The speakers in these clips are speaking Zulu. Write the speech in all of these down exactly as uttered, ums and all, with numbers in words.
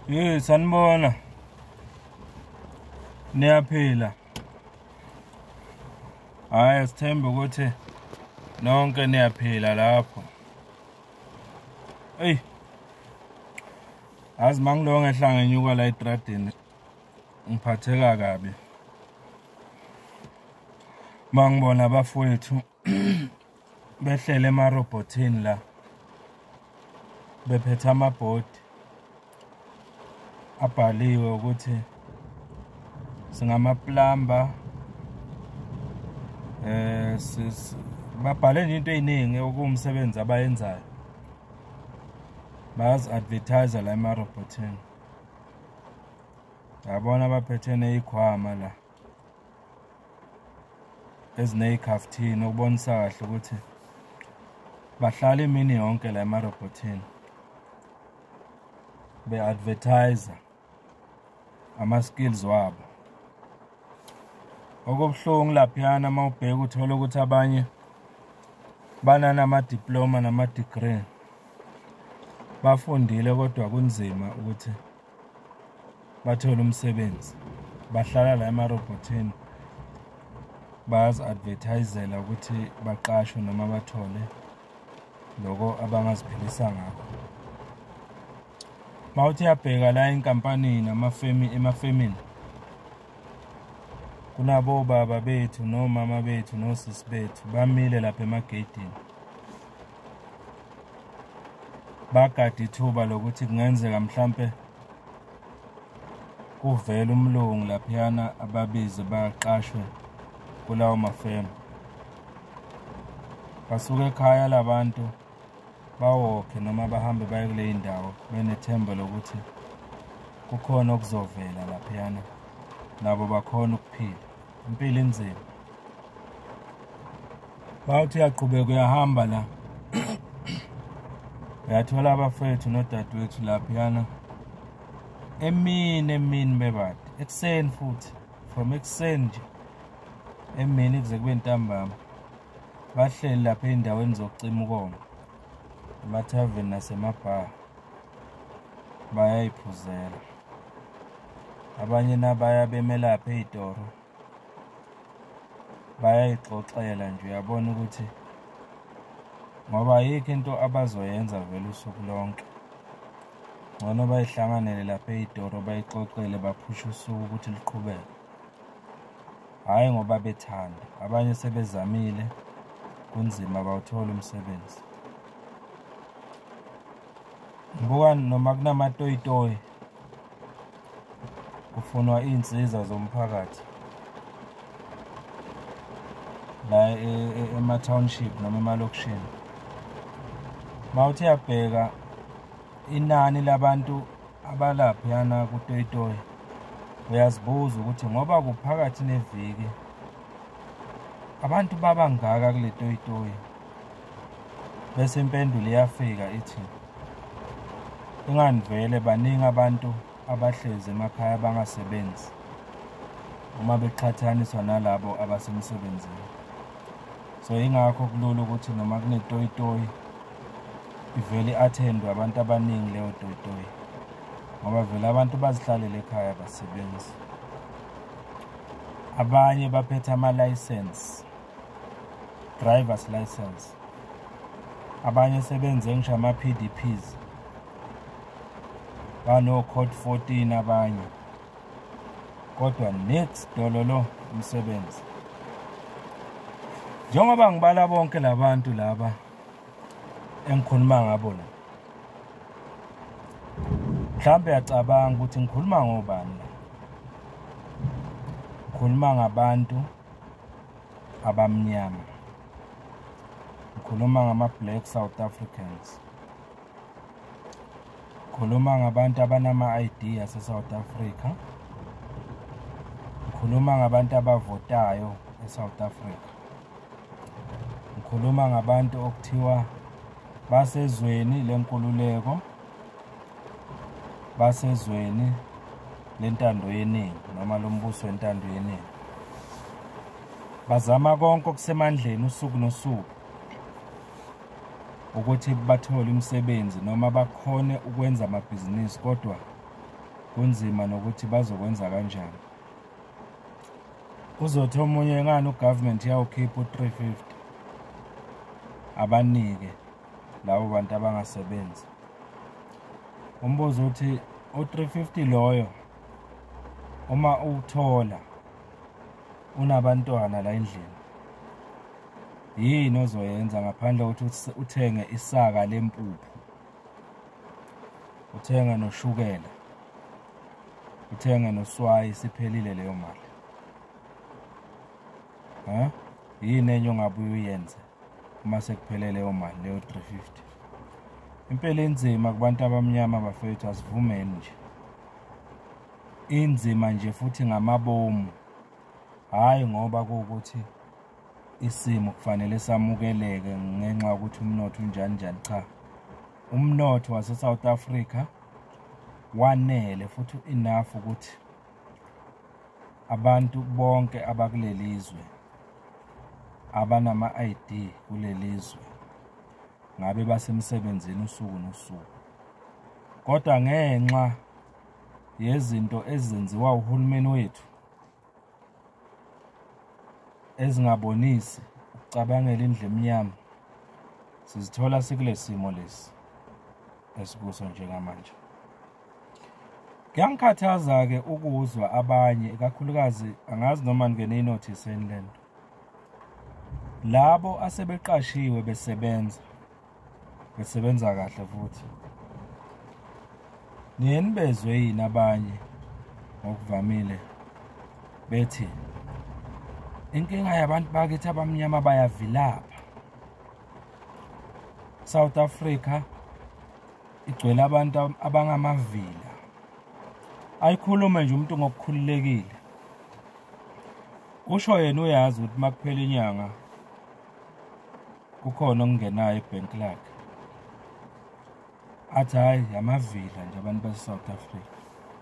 Hey, sanibona. Niyaphila. Hayi sithemba ukuthi nonke niyaphila lapho. Hey. Azi mangilo ngehla ngenyuka la etradini. Ngiphatheka kabi. Mangibona abafowethu behlele emarobotini la. Bephethe amabhodi abhaliwe ukuthi singamaplumber eh babhale into eyiningi okumsebenzi abayenzayo. Bazi advertise la emarobotini. Yabona baphethe neyikhwama la. Ezineyikhaftini ukubonisa kahle ukuthi bahlala imini yonke la emarobotini. Be advertise ama skills wabo. Okubuhlungu laphiyana mawubheka uthola ukuthi abanye banana ama diploma nama degree. Bafundile kodwa kunzima ukuthi bathole umsebenzi. Bahlala la emarobotini. Bazi advertisela ukuthi baqashwe noma bathole lokho abangaziphilisa ngakho. Mawuthi yabheka la inkampani namafemi emafemini. Kunabo baba bethu no mama bethu no sisi bethu bamile lapha emagedini. Bagadi ithuba lokuthi kungenzeka mhlambe kuvela umlungu laphiyana ababize baqashwe kulawo mafemi. Basuke ekhaya labantu bawokhe noma bahambe baye kule indawo benethemba lokuthi kukhona okuzovela laphiyana nabo bakhona ukuphila impilo enzima. Bawuthi yaqhubeka uyahamba la uyathola abafethu nodadewethu laphiyana emini emini bebade ekuseni futhi from ekuseni nje emini kuze kube ntambama bahleli lapha endaweni zokucima ukoma emathaveni nasemabhar bayayiphuzela. Abanye nabaya bemelapha ezitoro bayayixoxela nje uyabona ukuthi ngoba yikho into abazoyenza vele usuku lonke. Ngcono bayihlanganele lapha ezitoro bayixoxele baphusha usuku ukuthi liqhubeke. Hayi ngoba bethanda. Abanye sebezamile kunzima abawuthola umsebenzi. Ngibuka noma kunamatoyitoyi kufunwa insiza zomphakathi la ema township noma emalokishini. Mawuthi yabheka inani labantu abalaphiyana kutoyitoyi uyazibuza ukuthi ngoba kuphakathi neviki abantu babangaka kule toyitoyi. Bese impendulo iyafika ithi ingani vele baningi abantu abahlezi emakhaya bangasebenzi uma beqhathaniswa nalabo abasemsebenzini. So ingakho kulula ukuthi noma kunetoyitoyi ivele attendwe abantu abaningi leyo toyitoyi ngoba vele abantu bazihlalele ekhaya basebenzi. Abanye baphethe ama license driver's license. Abanye sebenze ngisho ama P D Ps. Bano code fourteen abanye. Kodwa next dololo umsebenzi. Njengoba ngibala bonke labantu laba engikhuluma ngabo la. Mhlambe yacabanga ukuthi ngikhuluma ngobani la. Ngikhuluma ngabantu abamnyama. Ngikhuluma ngama black South Africans. Ngikhuluma ngabantu abanama I D ase South Africa. Ngikhuluma ngabantu abavotayo eSouth Africa. Ngikhuluma ngabantu okuthiwa basezweni lenkululeko, basezweni lentando yeningi noma lombuso wentando yeningi. Bazama konke okusemandleni usuku nosuku ukuthi bathole umsebenzi noma bakhone ukwenza amabhizinisi kodwa kunzima nokuthi bazokwenza kanjani. Uzothi omunye ngani ugovernment yawukhipha u-three fifty abanike labo bantu abangasebenzi. Umbuzo uthi u-three fifty loyo uma uthola unabantwana la endlini, yini ozoyenza ngaphandle ukuthi uthenge isaka lempuphu, uthenge noshukela, uthenge noswayi, siphelile leyo mali? Ha? Yini enye ongabuye uyenze uma sekuphelele leyo mali leyo three fifty? Impela inzima kubantu abamnyama bafethu, asivumeni nje. Inzima nje futhi ngamabomu, hayi ngoba kuwukuthi isimo kufanele samukeleke ngenxa yokuthi umnotho unjani njani. Cha, umnotho wase South Africa wanele futhi enough ukuthi abantu bonke abakulelizwe abanama I D kulelizwe ngabe basemsebenzini usuku nosuku. Kodwa ngenxa yezinto ezenziwa uhulumeni wethu ezingabonisi ukucabangela indle emnyama, sizithola sikule simo lesi esikuso njengamanje. Kuyangikhathaza ke ukuzwa abanye, ikakhulukazi angazi noma ngene inotice enlento, labo asebeqashiwe besebenza besebenza kahle futhi niyeni bezwe yini abanye ngokuvamile bethi inkinga yabantu bakithi abamnyama bayavilapha. South Africa igcwele abantu abangamavila. Ayikhulume nje umuntu ngokukhululekile. Usho yena uyazi ukuthi makuphela inyanga kukhona okungenayo ebank lakhe. Athi hayi amavila nje abantu base South Africa.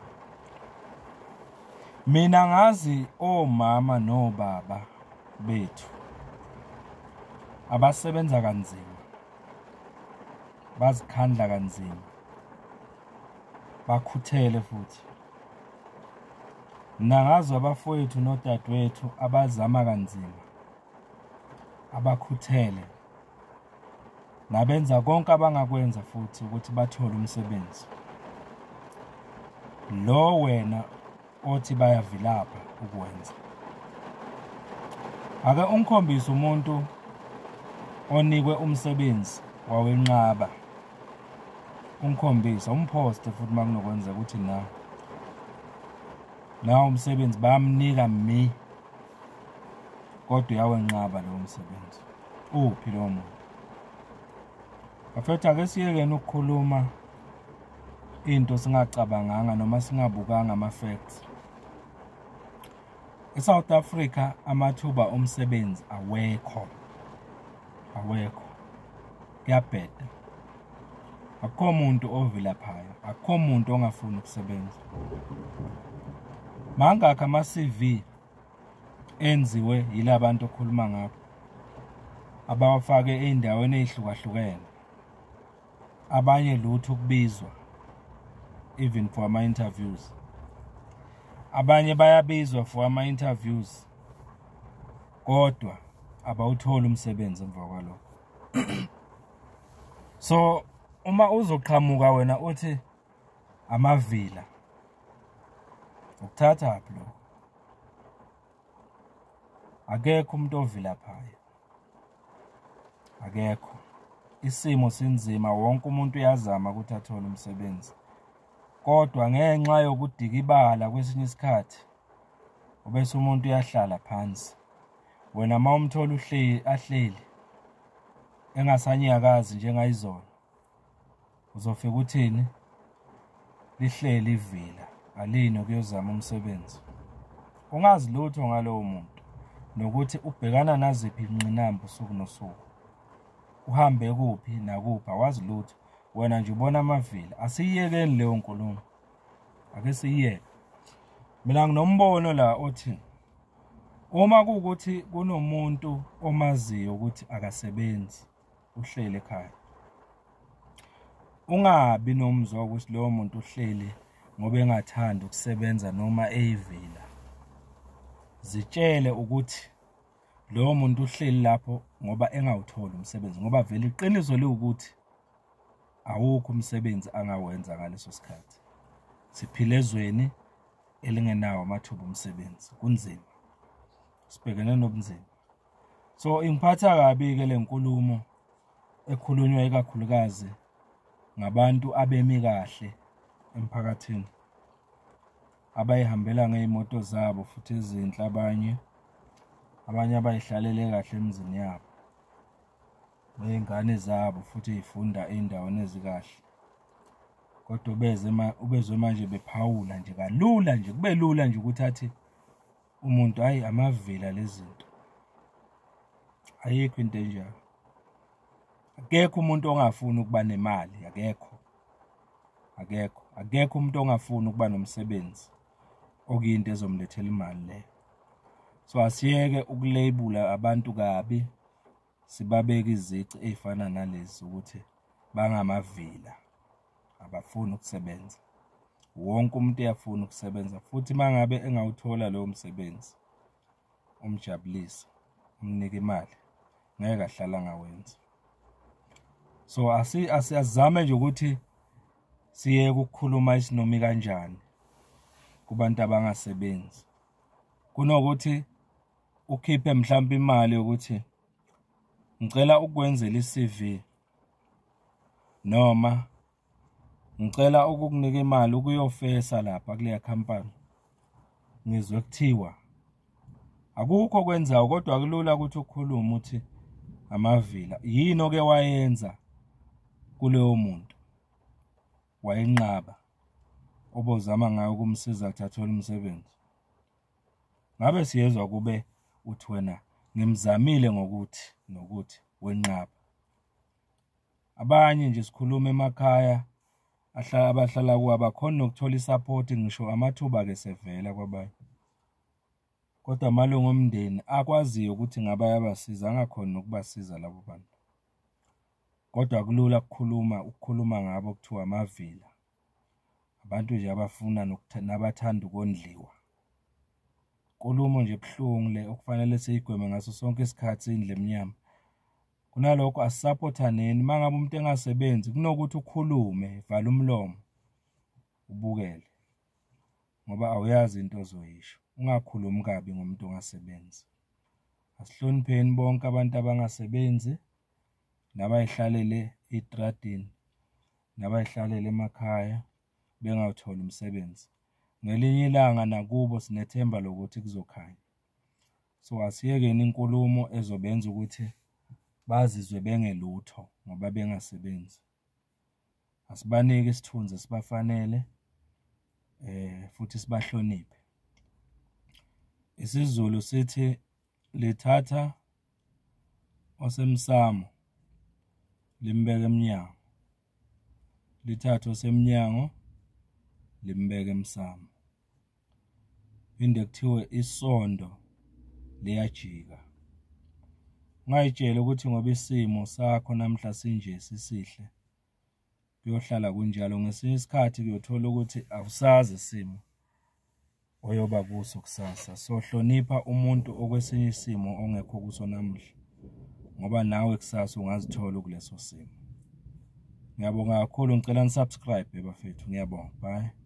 Mina ngazi omama nobaba bethu abasebenza kanzima, bazikhandla kanzima, bakhuthele futhi. Nangazi abafowethu nodadewethu abazama kanzima, abakhuthele, nabenza konke abangakwenza futhi ukuthi bathole umsebenzi. Lo wena othi bayavilapha ukwenza, ake ungikhombise umuntu onikwe umsebenzi wawenqaba, ungikhombisa, umposte futhi makunokwenza ukuthi na na umsebenzi bamnika mi kodwa yawenqaba lo msebenzi. Uphi lo muntu? Afethu ake siyekeni ukukhuluma into singacabanganga noma singabukanga ama-facts. eSouth Africa amathuba omsebenzi awekho, awekho, kuyabheda. Akukho umuntu ovilaphayo, akukho umuntu ongafuni ukusebenza. Mangakho ama-C V enziwe yilabantu okhuluma ngabo, abawafake ey'ndaweni ey'hlukahlukene, abanye lutho ukubizwa even for ama-interviews. Abanye bayabizwa for ama-interviews kodwa abawutholi umsebenzi emva kwalokho. So uma uzoqhamuka wena uthi amavila, ukuthatha aphi lo? Akekho umuntu ovilaphayo, akekho. Isimo sinzima, wonke umuntu uyazama ukuthi athole umsebenzi, kodwa ngenxa yokudika ibala kwesinye isikhathi ubese umuntu uyahlala phansi. Wena ma umthola uhleli ahleli engasanyakazi njengayizona, uzofika uthini? Lihleli ivila, alini ukuyozama umsebenzi. Ungazi lutho ngalowo muntu nokuthi ubhekana naziphi ingqinamba usuku nosuku, uhambe kuphi nakuphi, awazi lutho. Wena nje ubona amavila. Asiyekeni leyo nkulumo, ake siyeke. Mina nginombono la othi uma kuukuthi kunomuntu omaziyo ukuthi akasebenzi, uhlele ekhaya, ungabi nomzwa ukuthi lowo muntu uhleli ngoba engathanda ukusebenza noma eyivila, zitshele ukuthi lowo muntu uhleli lapho ngoba engawutholi umsebenzi, ngoba vele iqiniso liwukuthi awukho umsebenzi angawenza ngaleso sikhathi. Siphila ezweni elingenawo amathuba omsebenzi, kunzima, sibhekene nobunzima. So ingiphatha kabi-ke le nkulumo ekhulunywa ikakhulukazi ngabantu abemi kahle emphakathini, abayihambela ngey'moto zabo futhi ezinhle, abanye abanye abayihlalele kahle emizini yabo ney'ngane zabo futhi y'funda ey'ndaweni ezikahle. Kodwa ubeze ubezwe manje bephawula nje kalula nje, kube lula nje ukuthi athi umuntu hayi amavila lezi zinto. Ayikho into enjalo. Akekho umuntu ongafuni ukuba nemali, akekho. Akekho. Akekho umuntu ongafuni ukuba nomsebenzi okuyinto ezomlethela imali leyo. So asiyeke ukulabela abantu kabi, sibabeka izici ezifana nalezi ukuthi bangamavila, abafuni ukusebenza. Wonke umuntu uyafuna ukusebenza futhi mangabe engawuthola lowo msebenzi umjabulisa, umnika imali, ngeke ahlala ngawenza. So asiyazame nje ukuthi siyeke ukukhuluma isinomi kanjani kubantu abangasebenzi, kunokuthi ukhiphe mhlawumbe imali yokuthi ngicela ukwenzela i-C V noma ngicela ukukunika imali ukuyofesa lapha kuleya company, ngizwe kuthiwa akukho kwenzayo, kodwa kulula ukuthi ukhulume uthi amavila. Yini oke wayenza kuleyo muntu wayenqaba obozama ngayo ukumsiza ukuthi athole umsebenzi? Ngabe siyezwa kube uthi wena ngimzamile ngokuthi nokuthi wenqaba. Abanye nje sikhuluma emakhaya ahlala abahlala kuwo abakhona nokuthola isupport, ngisho amathuba ke sevela kwabanye. Kodwa amalungu omndeni akwaziyo ukuthi ngabe ayabasiza, angakhona ukubasiza labo bantu. Kodwa kulula ukukhuluma ukukhuluma ngabo kuthiwa amavila. Abantu nje abafuna nabathanda ukondliwa. Nkulumo nje ebuhlungu le okufanele siyigweme ngaso sonke isikhathi indle emnyama. Kunalokho asisapothaneni, mangabe umuntu engasebenzi kunokuthi ukhulume, vala umlomo, ubukele, ngoba awuyazi into ozoyisho. Ungakhulumi kabi ngomuntu ongasebenzi. Asihlonipheni bonke abantu abangasebenzi, nabayihlalele itradini, nabayihlalele emakhaya bengawutholi umsebenzi. Ngelinye ilanga nakubo sinethemba lokuthi kuzokhanya. So asiyekeni inkulumo ezobenza ukuthi bazizwe bengelutho ngoba bengasebenzi. Asibanike isithunzi sibafanele eh futhi sibahloniphe. IsiZulu sithi lithatha osemsamo limbeke emnyango, lithatha osemnyango limbeke emsamo. Inde kuthiwe isondo liyajika. Ungayitshela ukuthi ngoba isimo sakho namhla sinje sisihle kuyohlala kunjalo, ngesinye isikhathi kuyothola ukuthi awusazi isimo oyoba kuso kusasa. So hlonipha umuntu okwesinye isimo ongekho kuso namuhla, ngoba nawe kusasa ungazithola kuleso simo. Ngiyabonga kakhulu, ngicela nisubscribe bafethu. Ngiyabonga. Bye.